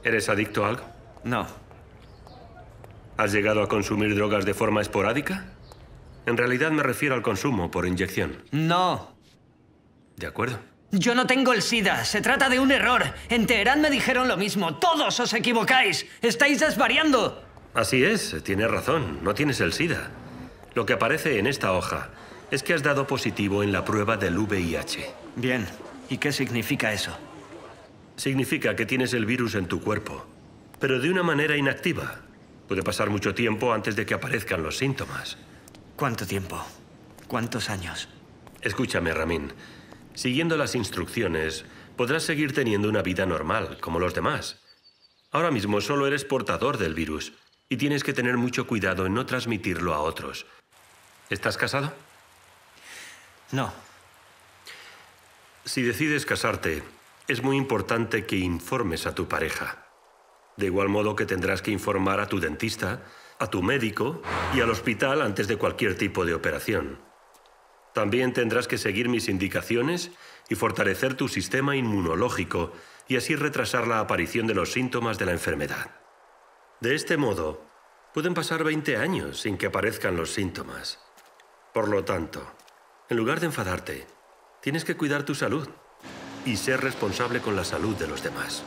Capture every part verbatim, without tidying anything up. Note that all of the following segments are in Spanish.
¿Eres adicto a algo? No. ¿Has llegado a consumir drogas de forma esporádica? En realidad me refiero al consumo por inyección. No. De acuerdo. Yo no tengo el SIDA. Se trata de un error. En Teherán me dijeron lo mismo. Todos os equivocáis. Estáis desvariando. Así es, tienes razón. No tienes el SIDA. Lo que aparece en esta hoja es que has dado positivo en la prueba del V I H. Bien. ¿Y qué significa eso? Significa que tienes el virus en tu cuerpo, pero de una manera inactiva. Puede pasar mucho tiempo antes de que aparezcan los síntomas. ¿Cuánto tiempo? ¿Cuántos años? Escúchame, Ramin. Siguiendo las instrucciones, podrás seguir teniendo una vida normal, como los demás. Ahora mismo solo eres portador del virus y tienes que tener mucho cuidado en no transmitirlo a otros. ¿Estás casado? No. Si decides casarte, es muy importante que informes a tu pareja. De igual modo que tendrás que informar a tu dentista, a tu médico y al hospital antes de cualquier tipo de operación. También tendrás que seguir mis indicaciones y fortalecer tu sistema inmunológico y así retrasar la aparición de los síntomas de la enfermedad. De este modo, pueden pasar veinte años sin que aparezcan los síntomas. Por lo tanto, en lugar de enfadarte, tienes que cuidar tu salud y ser responsable con la salud de los demás.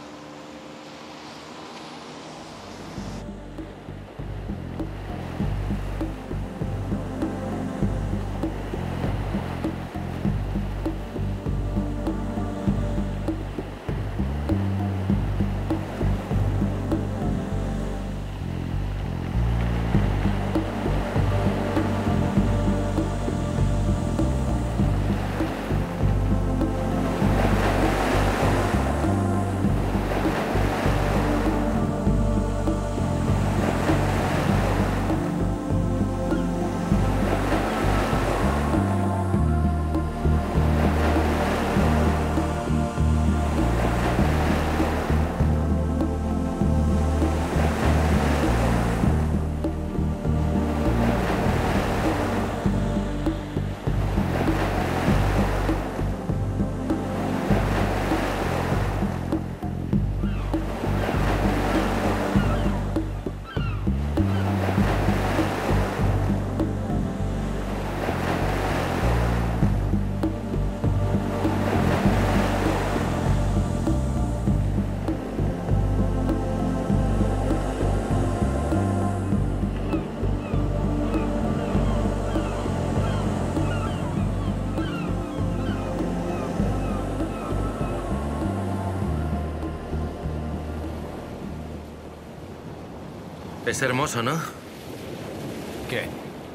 Es hermoso, ¿no? ¿Qué?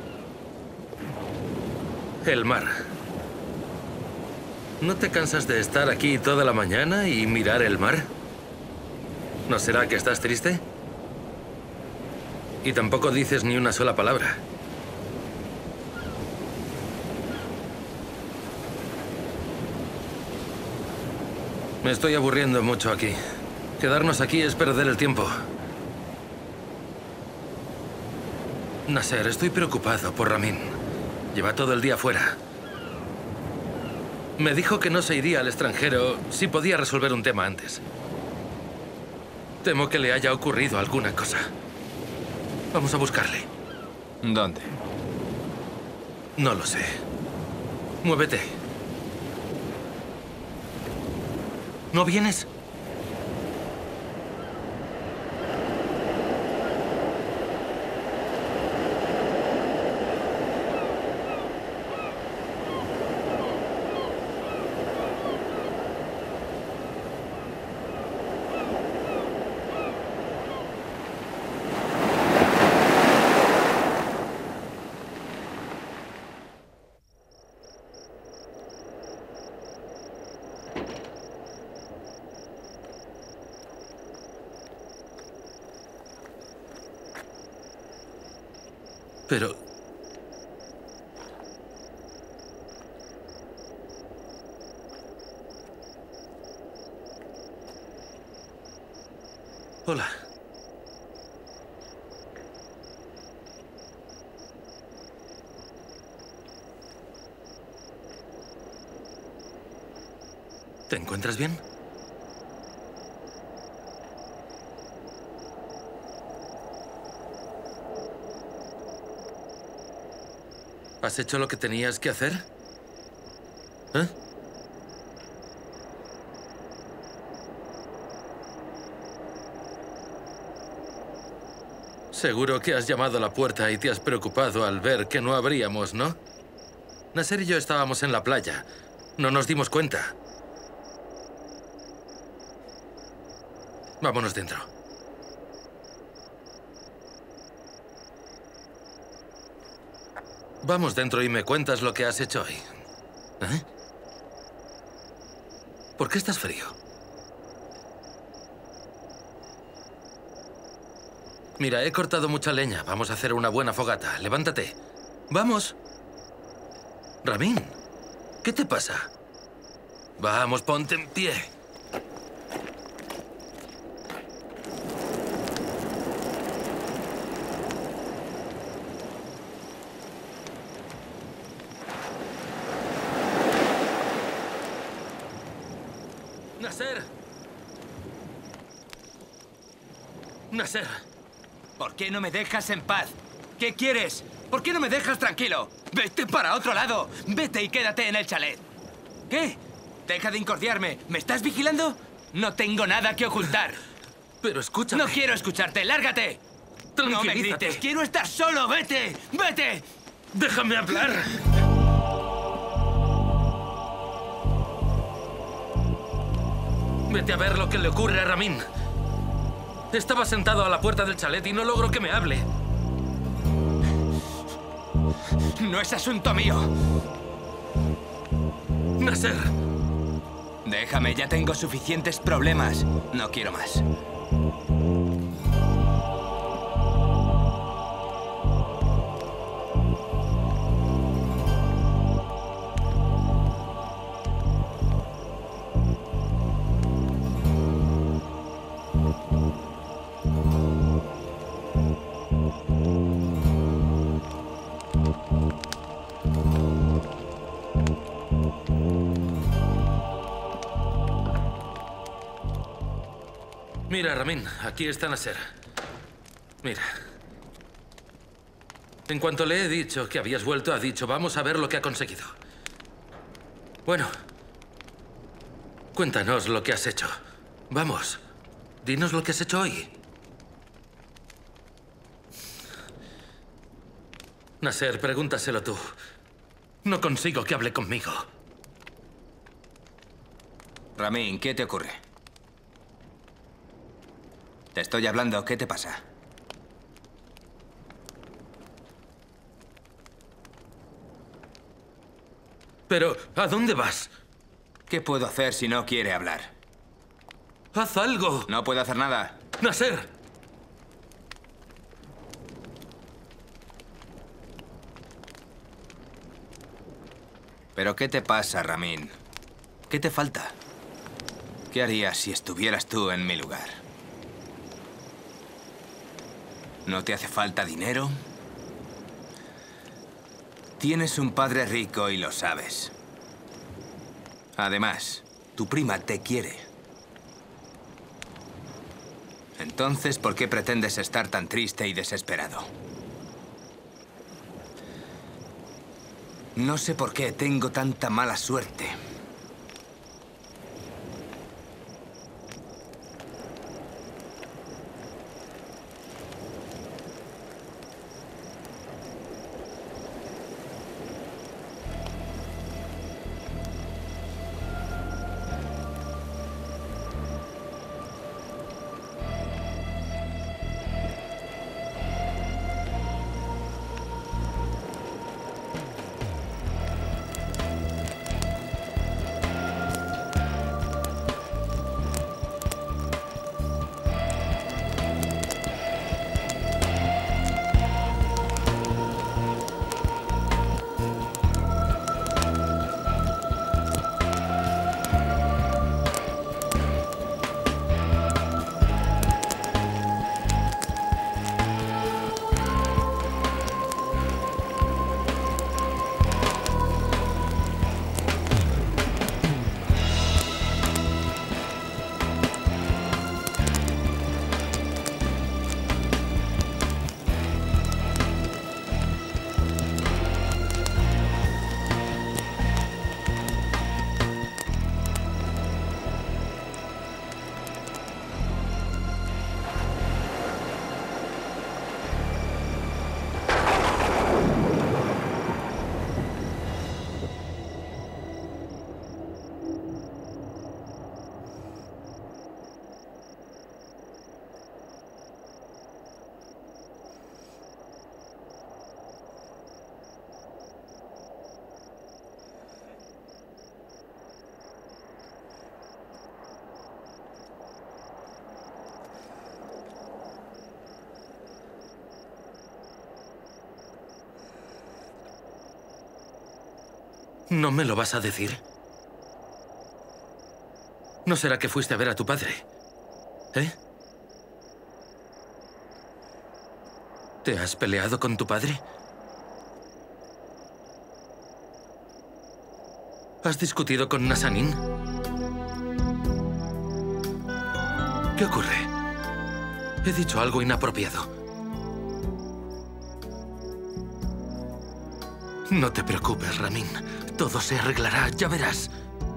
El mar. ¿No te cansas de estar aquí toda la mañana y mirar el mar? ¿No será que estás triste? Y tampoco dices ni una sola palabra. Me estoy aburriendo mucho aquí. Quedarnos aquí es perder el tiempo. Nasser, estoy preocupado por Ramin. Lleva todo el día fuera. Me dijo que no se iría al extranjero si podía resolver un tema antes. Temo que le haya ocurrido alguna cosa. Vamos a buscarle. ¿Dónde? No lo sé. Muévete. ¿No vienes? Pero... Hola. ¿Te encuentras bien? ¿Has hecho lo que tenías que hacer? ¿Eh? Seguro que has llamado a la puerta y te has preocupado al ver que no abríamos, ¿no? Nasser y yo estábamos en la playa. No nos dimos cuenta. Vámonos dentro. Vamos dentro y me cuentas lo que has hecho hoy. ¿Eh? ¿Por qué estás frío? Mira, he cortado mucha leña. Vamos a hacer una buena fogata. Levántate. ¡Vamos! Ramin, ¿qué te pasa? Vamos, ponte en pie. Nasser. Nasser. ¿Por qué no me dejas en paz? ¿Qué quieres? ¿Por qué no me dejas tranquilo? ¡Vete para otro lado! ¡Vete y quédate en el chalet! ¿Qué? Deja de incordiarme. ¿Me estás vigilando? No tengo nada que ocultar. Pero escúchame. No quiero escucharte. ¡Lárgate! No me grites. Quiero estar solo. ¡Vete! ¡Vete! ¡Déjame hablar! Vete a ver lo que le ocurre a Ramin. Estaba sentado a la puerta del chalet y no logro que me hable. No es asunto mío. Nasser. Déjame, ya tengo suficientes problemas. No quiero más. Mira, Ramin, aquí está Nasser. Mira. En cuanto le he dicho que habías vuelto, ha dicho, vamos a ver lo que ha conseguido. Bueno. Cuéntanos lo que has hecho. Vamos. Dinos lo que has hecho hoy. Nasser, pregúntaselo tú. No consigo que hable conmigo. Ramin, ¿qué te ocurre? Te estoy hablando, ¿qué te pasa? Pero, ¿a dónde vas? ¿Qué puedo hacer si no quiere hablar? ¡Haz algo! No puedo hacer nada. ¡Nasser! ¿Pero qué te pasa, Ramin? ¿Qué te falta? ¿Qué harías si estuvieras tú en mi lugar? ¿No te hace falta dinero? Tienes un padre rico y lo sabes. Además, tu prima te quiere. Entonces, ¿por qué pretendes estar tan triste y desesperado? No sé por qué tengo tanta mala suerte. ¿No me lo vas a decir? ¿No será que fuiste a ver a tu padre? ¿Eh? ¿Te has peleado con tu padre? ¿Has discutido con Nazanin? ¿Qué ocurre? He dicho algo inapropiado. No te preocupes, Ramin. Todo se arreglará, ya verás.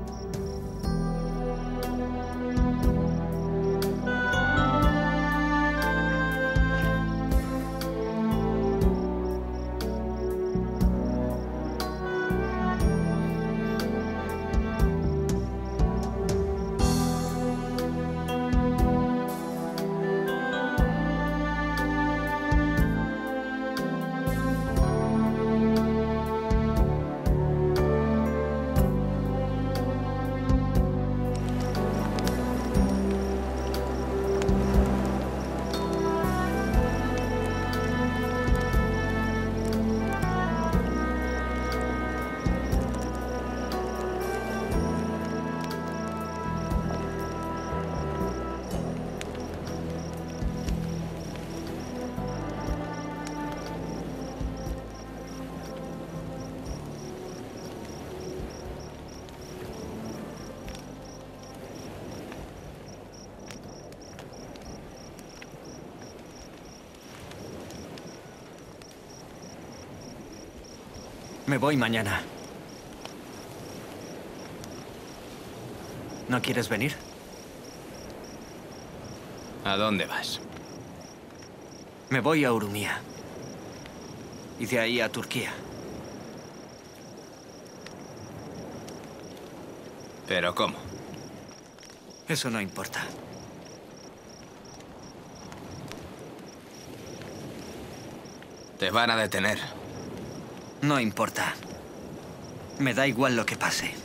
Me voy mañana. ¿No quieres venir? ¿A dónde vas? Me voy a Urumia. Y de ahí a Turquía. ¿Pero cómo? Eso no importa. Te van a detener. No importa. Me da igual lo que pase.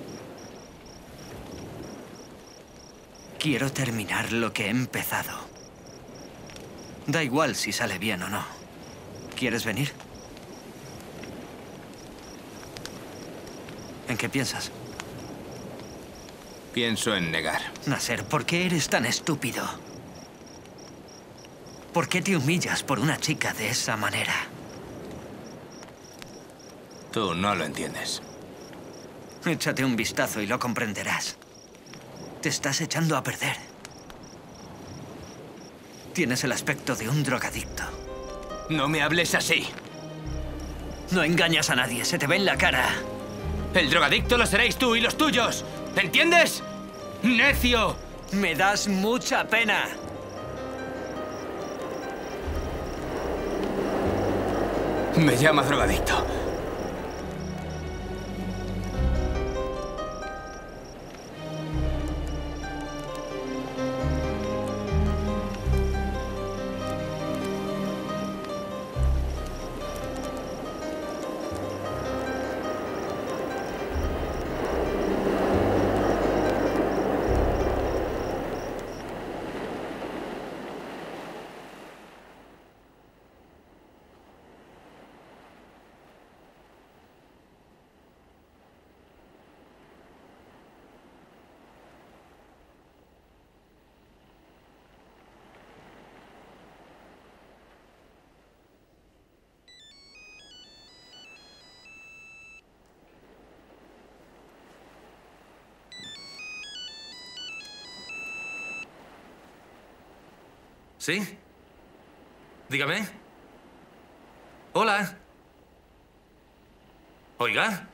Quiero terminar lo que he empezado. Da igual si sale bien o no. ¿Quieres venir? ¿En qué piensas? Pienso en negar. Nasser, ¿por qué eres tan estúpido? ¿Por qué te humillas por una chica de esa manera? Tú no lo entiendes. Échate un vistazo y lo comprenderás. Te estás echando a perder. Tienes el aspecto de un drogadicto. No me hables así. No engañas a nadie, se te ve en la cara. El drogadicto lo seréis tú y los tuyos. ¿Entiendes? ¡Necio! Me das mucha pena. Me llama drogadicto. ¿Sí? Dígame. Hola. Oiga.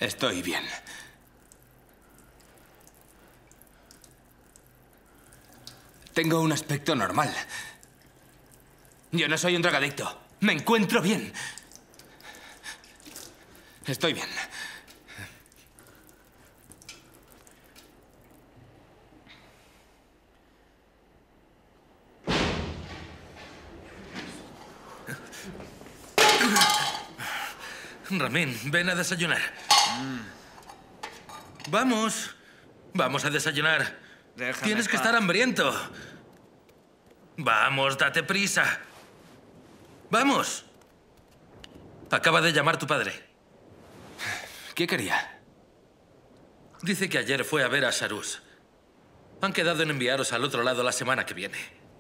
Estoy bien. Tengo un aspecto normal. Yo no soy un drogadicto. Me encuentro bien. Estoy bien. Ramín, ven a desayunar. Mm. Vamos. Vamos a desayunar. Déjame Tienes que en paz. estar hambriento. Vamos, date prisa. Vamos. Acaba de llamar tu padre. ¿Qué quería? Dice que ayer fue a ver a Sharuz. Han quedado en enviaros al otro lado la semana que viene.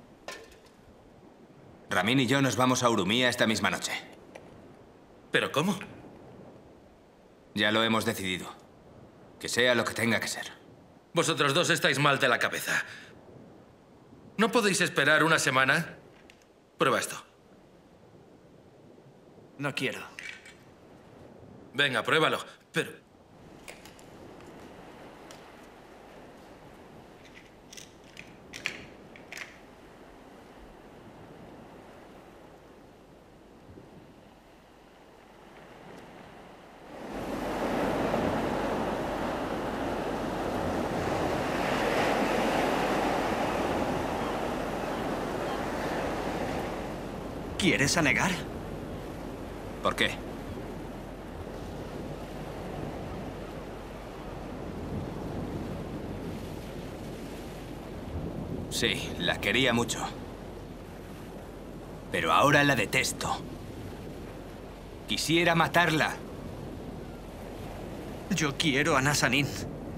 Ramín y yo nos vamos a Urumía esta misma noche. ¿Pero cómo? Ya lo hemos decidido. Que sea lo que tenga que ser. Vosotros dos estáis mal de la cabeza. ¿No podéis esperar una semana? Prueba esto. No quiero. Venga, pruébalo. Pero... ¿Quieres anegar? ¿Por qué? Sí, la quería mucho. Pero ahora la detesto. Quisiera matarla. Yo quiero a Nazanin.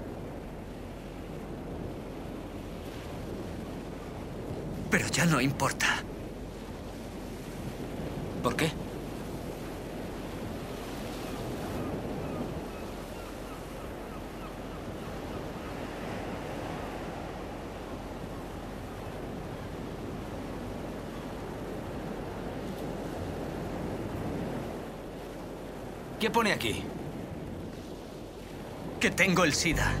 Pero ya no importa. ¿Por qué? ¿Qué pone aquí? Que tengo el SIDA.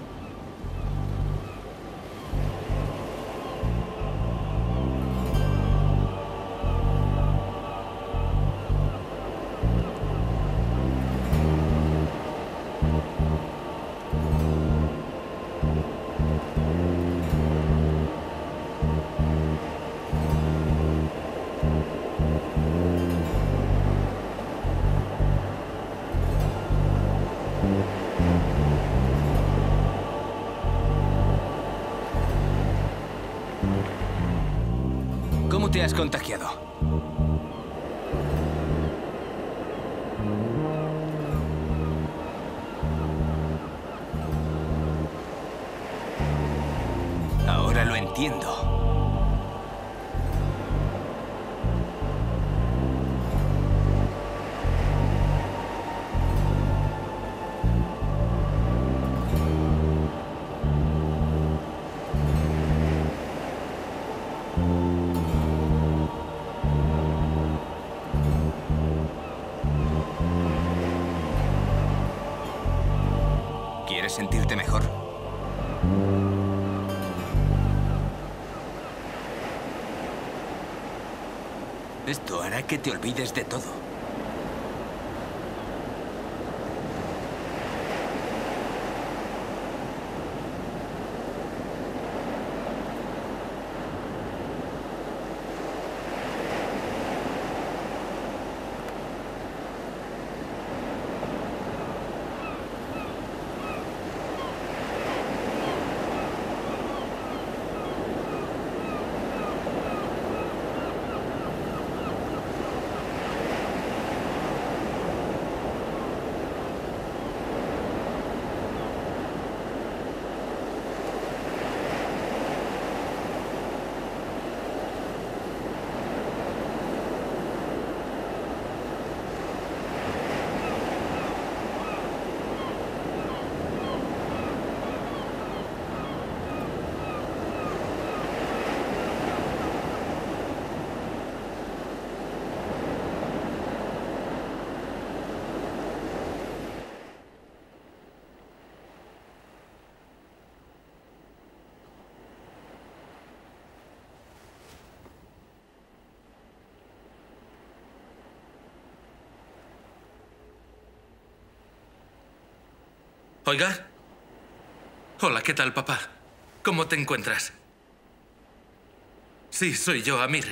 ¿Cómo te has contagiado? Ahora lo entiendo. ¿Quieres sentirte mejor? Esto hará que te olvides de todo. Oiga. Hola, ¿qué tal, papá? ¿Cómo te encuentras? Sí, soy yo, Amir.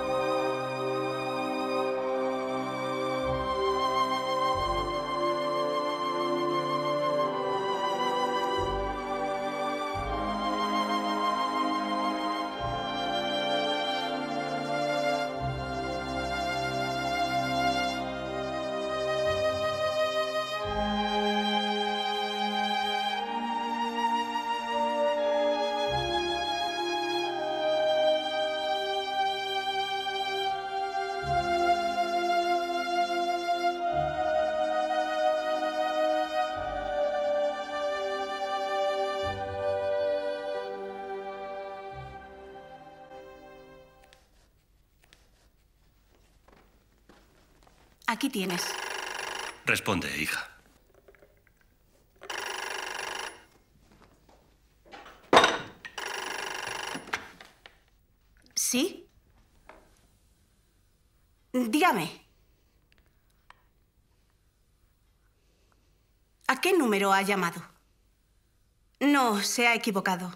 Aquí tienes. Responde, hija. ¿Sí? Dígame. ¿A qué número ha llamado? No, se ha equivocado.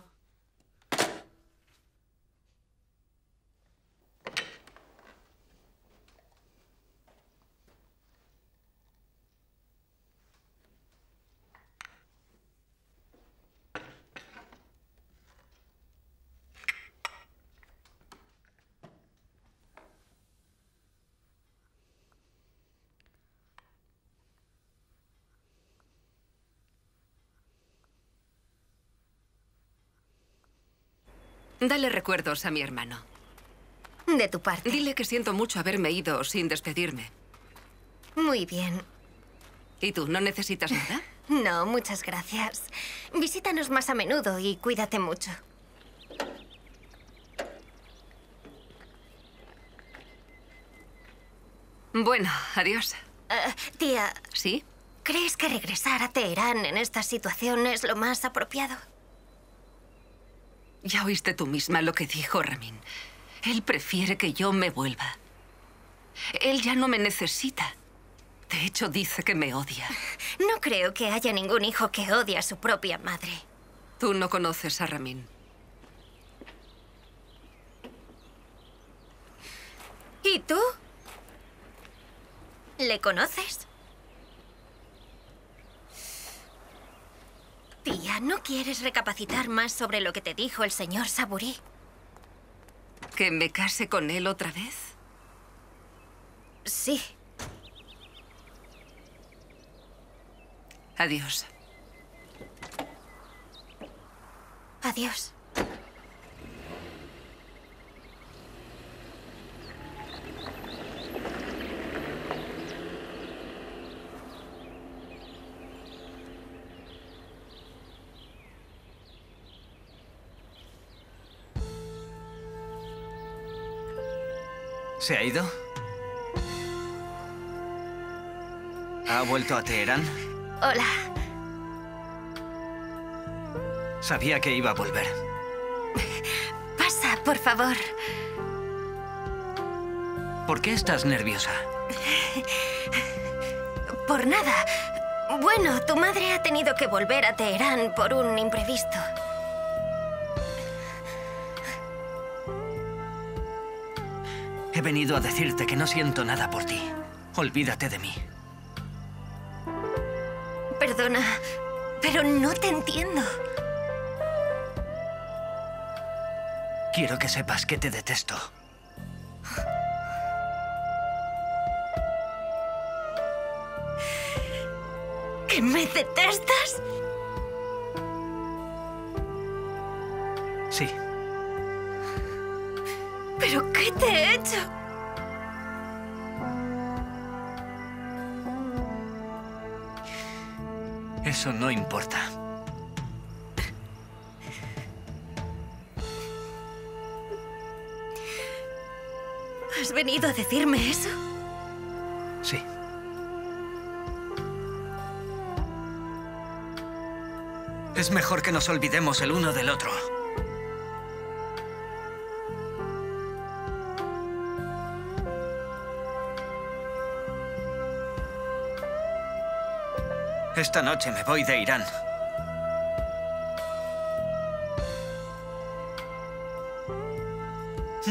Dale recuerdos a mi hermano. De tu parte. Dile que siento mucho haberme ido sin despedirme. Muy bien. ¿Y tú, no necesitas nada? No, muchas gracias. Visítanos más a menudo y cuídate mucho. Bueno, adiós. Uh, tía. ¿Sí? ¿Crees que regresar a Teherán en esta situación es lo más apropiado? Ya oíste tú misma lo que dijo Ramin. Él prefiere que yo me vuelva. Él ya no me necesita. De hecho, dice que me odia. No creo que haya ningún hijo que odie a su propia madre. Tú no conoces a Ramin. ¿Y tú? ¿Le conoces? Tía, ¿no quieres recapacitar más sobre lo que te dijo el señor Saburi? ¿Que me case con él otra vez? Sí. Adiós. Adiós. ¿Se ha ido? ¿Ha vuelto a Teherán? Hola. Sabía que iba a volver. Pasa, por favor. ¿Por qué estás nerviosa? Por nada. Bueno, tu madre ha tenido que volver a Teherán por un imprevisto. He venido a decirte que no siento nada por ti. Olvídate de mí. Perdona, pero no te entiendo. Quiero que sepas que te detesto. ¿Que me detestas? Sí. ¿Pero qué te he hecho? Eso no importa. ¿Has venido a decirme eso? Sí. Es mejor que nos olvidemos el uno del otro. Esta noche me voy de Irán.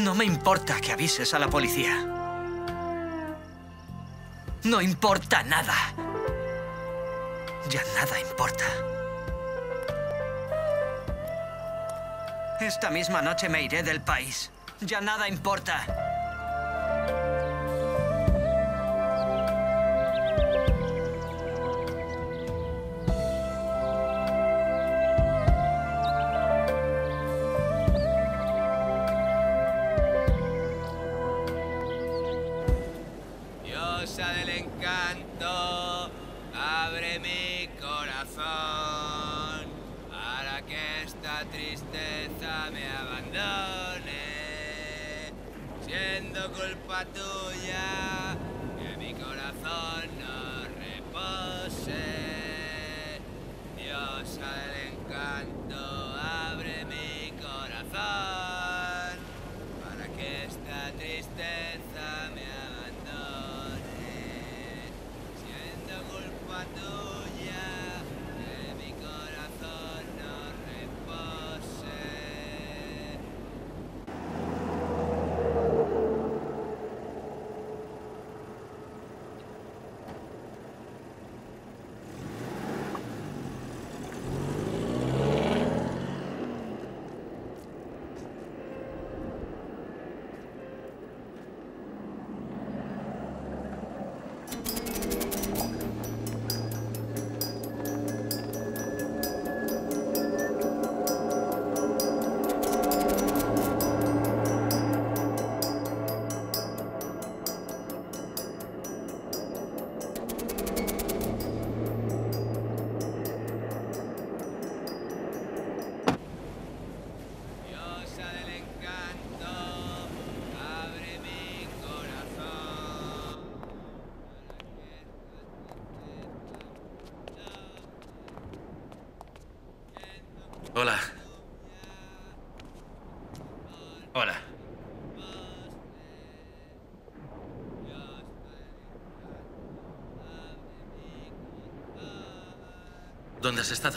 No me importa que avises a la policía. No importa nada. Ya nada importa. Esta misma noche me iré del país. Ya nada importa. Diosa del encanto, abre mi corazón para que esta tristeza me abandone, siendo culpa tuya que mi corazón no repose. Diosa del encanto, abre mi corazón para que esta tristeza me abandone, siendo culpa tuya que mi corazón no repose. Diosa del encanto, abre mi corazón Hola. Hola. ¿Dónde has estado?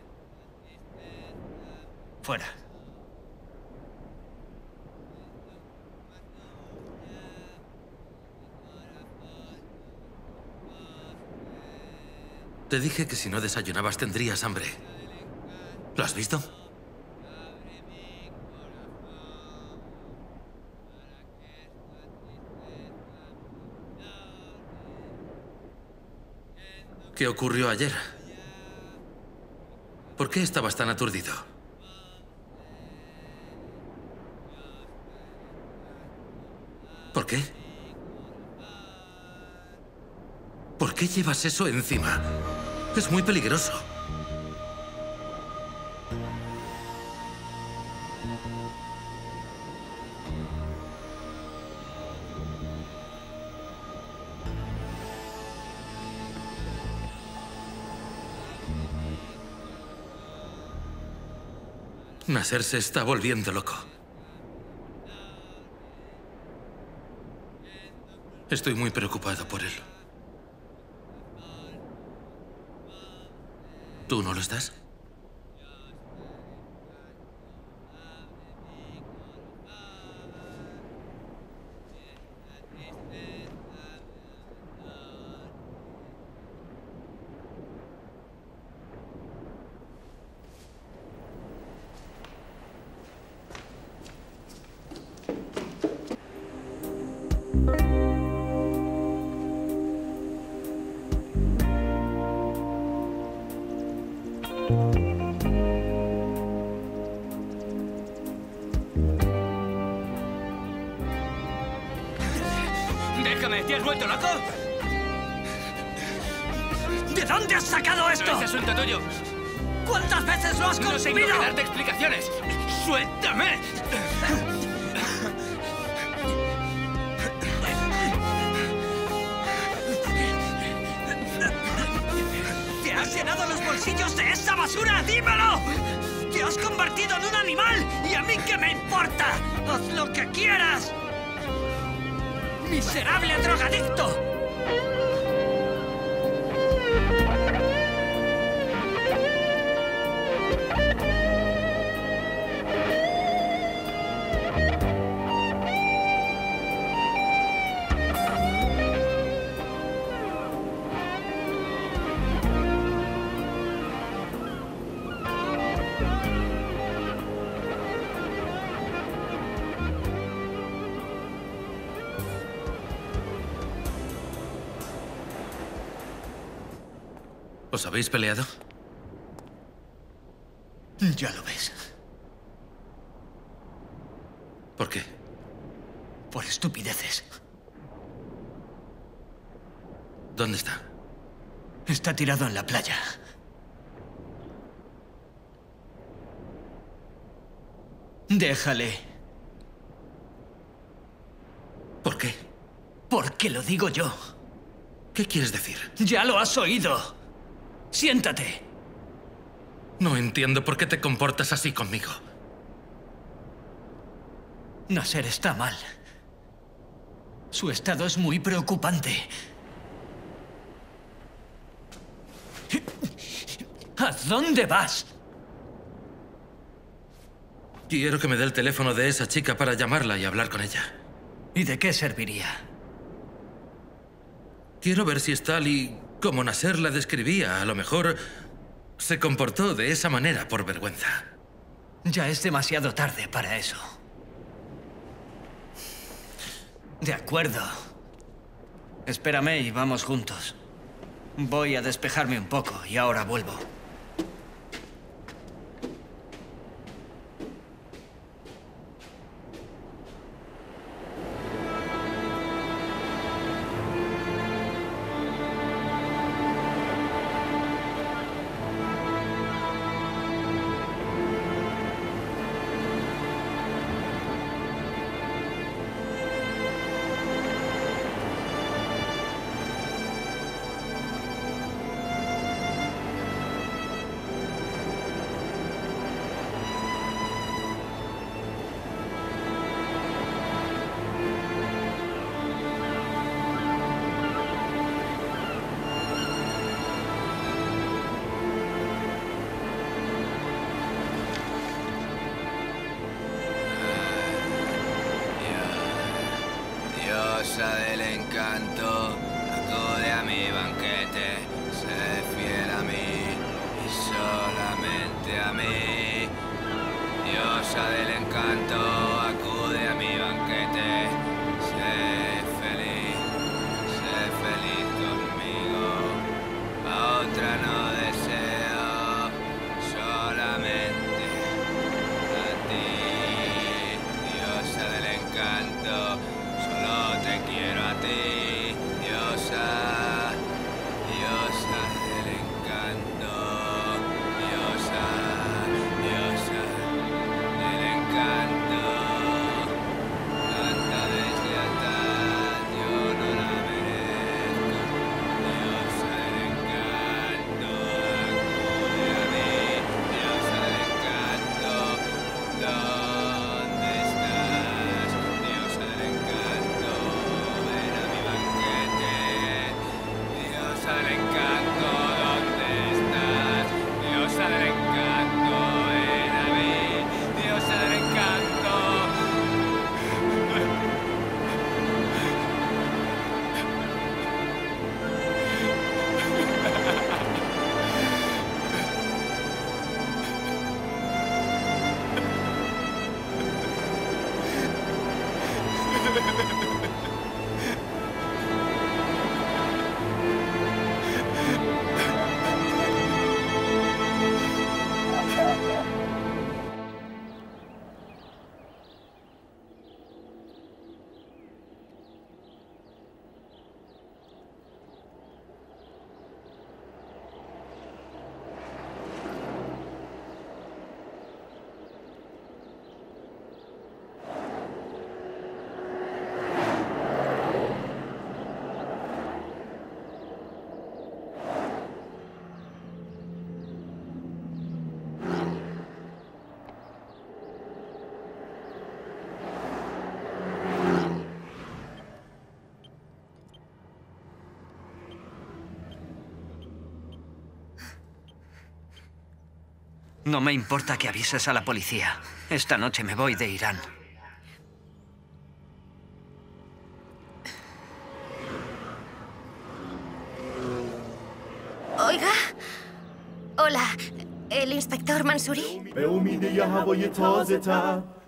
Fuera. Te dije que si no desayunabas tendrías hambre. ¿Lo has visto? ¿Qué ocurrió ayer? ¿Por qué estabas tan aturdido? ¿Por qué? ¿Por qué llevas eso encima? Es muy peligroso. Nasser se está volviendo loco. Estoy muy preocupado por él. ¿Tú no lo estás? ¡Déjame! ¿Te has vuelto loco? ¿De dónde has sacado esto? No es asunto tuyo. ¿Cuántas veces lo has No tengo consumido? que darte explicaciones. ¡Suéltame! ¿Te has llenado los bolsillos de esa basura? ¡Dímelo! ¡Te has convertido en un animal! ¿Y a mí qué me importa? ¡Haz lo que quieras! ¡Miserable drogadicto! ¿Os habéis peleado? Ya lo ves. ¿Por qué? Por estupideces. ¿Dónde está? Está tirado en la playa. Déjale. ¿Por qué? Porque lo digo yo. ¿Qué quieres decir? Ya lo has oído. Siéntate. No entiendo por qué te comportas así conmigo. Nasser está mal. Su estado es muy preocupante. ¿A dónde vas? Quiero que me dé el teléfono de esa chica para llamarla y hablar con ella. ¿Y de qué serviría? Quiero ver si es tal y como Nasser la describía. A lo mejor se comportó de esa manera por vergüenza. Ya es demasiado tarde para eso. De acuerdo. Espérame y vamos juntos. Voy a despejarme un poco y ahora vuelvo. Diosa del encanto, acude a mi banquete, sé fiel a mí y solamente a mí. Diosa del encanto, acude a mi banquete, sé feliz, sé feliz conmigo. A otra no deseo, solamente a ti. Diosa del encanto, solo te quiero a ti, diosa, diosa del encanto, diosa, diosa del encanto. Tanta deslealtad yo no la merezco, diosa del encanto, acude a mí, diosa del encanto, ¿dónde estás? Diosa del encanto, ven a mi banquete. Diosa del encanto, ¿dónde estás? Diosa del encanto, ven a mí. Diosa del encanto. No me importa que avises a la policía. Esta noche me voy de Irán. Oiga. Hola. ¿El inspector Mansouri? به امید یه هوای تازه تر